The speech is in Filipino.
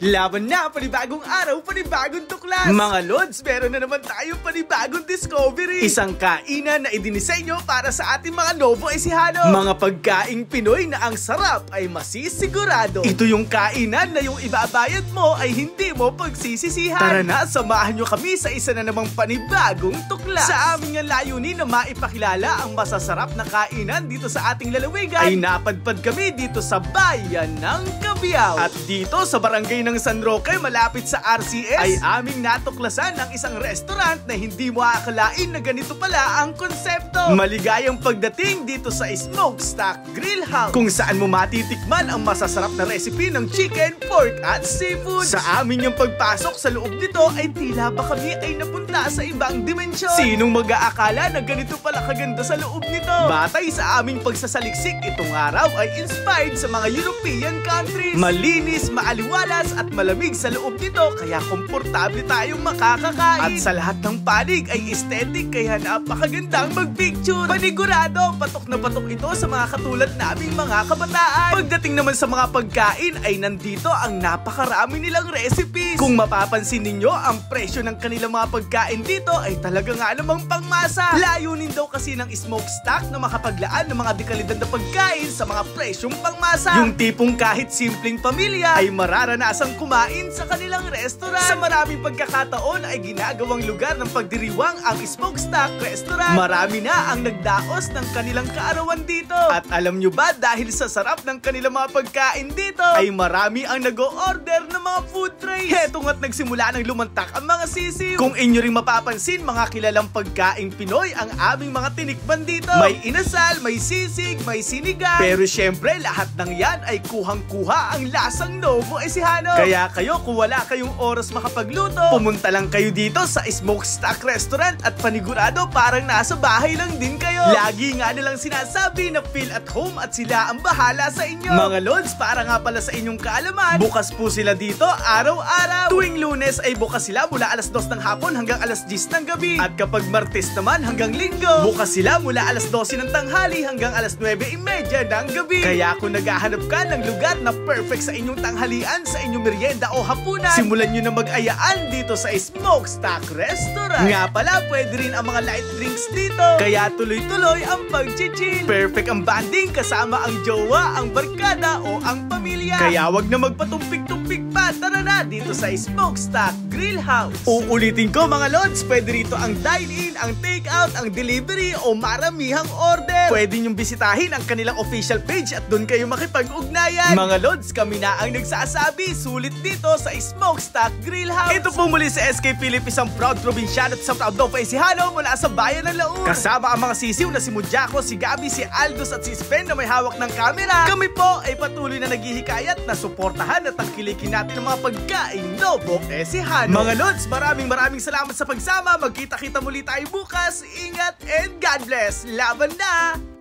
Laban na, panibagong araw, panibagong tuklas. Mga Lods, meron na naman tayong panibagong discovery. Isang kainan na idinisenyo para sa ating mga Novo Ecijano. Mga pagkaing Pinoy na ang sarap ay masisigurado. Ito yung kainan na yung ibabayad mo ay hindi mo pagsisisihan. Tara na, samahan nyo kami sa isa na namang panibagong tuklas. Sa aming layunin na maipakilala ang masasarap na kainan dito sa ating lalawigan, ay napadpad kami dito sa bayan ng Cabiao. At dito sa barangay ng San Roque, malapit sa RCS, ay aming natuklasan ng isang restaurant na hindi mo akalain na ganito pala ang konsepto. Maligayang pagdating dito sa Smokestack Grill House, kung saan mo matitikman ang masasarap na recipe ng chicken, pork at seafood. Sa amin yung pagpasok sa loob nito ay tila ba kami ay napunta sa ibang dimensyon. Sinong mag-aakala na ganito pala kaganda sa loob nito? Batay sa aming pagsasaliksik, itong araw ay inspired sa mga European countries. Malinis, maaliwalas at malamig sa loob nito, kaya komportable tayong makakakain. At sa lahat ng panig ay aesthetic, kaya napakagandang magpicture. Panigurado, patok na patok ito sa mga katulad naming mga kabataan. Pagdating naman sa mga pagkain ay nandito ang napakarami nilang recipes. Kung mapapansin ninyo, ang presyo ng kanilang mga pagkain dito ay talaga nga namang pangmasa. Layunin daw kasi ng Smokestack na makapaglaan ng mga dekalidad na pagkain sa mga presyong pangmasa. Yung tipong kahit simpleng pamilya ay mararanasang kumain sa kanilang restaurant. Sa maraming pagkakataon ay ginagawang lugar ng pagdiriwang ang Smokestack Restaurant. Marami na ang nagdaos ng kanilang kaarawan dito. At alam nyo ba, dahil sa sarap ng kanilang mga pagkain dito, ay marami ang nag-o-order ng mga food trays. Heto nga't nagsimula ng lumantak ang mga sisiw. Kung inyo ring mapapansin, mga kilalang pagkaing Pinoy ang aming mga tinikman dito. May inasal, may sisig, may sinigang. Pero syempre, lahat ng yan ay kuhang-kuha ang lasang Novo Ecijano. Kaya kayo, kung wala kayong oras makapagluto, pumunta lang kayo dito sa Smokestack Restaurant at panigurado parang nasa bahay lang din kayo. Lagi nga nilang sinasabi na feel at home at sila ang bahala sa inyo. Mga Lods, para nga pala sa inyong kaalaman, bukas po sila dito araw-araw. Tuwing Lunes ay bukas sila mula alas 2 ng hapon hanggang alas 10 ng gabi. At kapag Martes naman hanggang Linggo, bukas sila mula alas 12 ng tanghali hanggang alas 9:30 ng gabi. Kaya kung naghahanap ka ng lugar na perfect sa inyong tanghalian, sa inyong merienda o hapunan, simulan nyo na mag-ayaan dito sa Smokestack Restaurant. Nga pala, pwede rin ang mga light drinks dito, kaya tuloy-tuloy ang pag-chill. Perfect ang banding kasama ang jowa, ang barkada o ang pamilya. Kaya wag na magpatumpik-tumpik pa. Tara na dito sa Smokestack Grill House. Uulitin ko mga Lods, pwede rito ang dine-in, ang take-out, ang delivery o maramihang order. Pwede nyong bisitahin ang kanilang official page at doon kayo makipag-ugnayan. Mga Lods, kami na ang nagsasabi, sulit dito sa Smokestack Grill House. Ito po muli sa SK Philip, isang proud probinsyano at isang proud Novo Ecijano mula sa bayan ng Laur. Kasama ang mga sisiw na si Mujaco, si Gabi, si Aldous at si Sven na may hawak ng camera. Kami po ay patuloy na naghihikayat na suportahan at tangkilikin natin ang mga pagkain Novo Ecijano. Mga Lods, maraming salamat sa pagsama. Magkita-kita muli tayo bukas. Ingat and God bless. Laban na!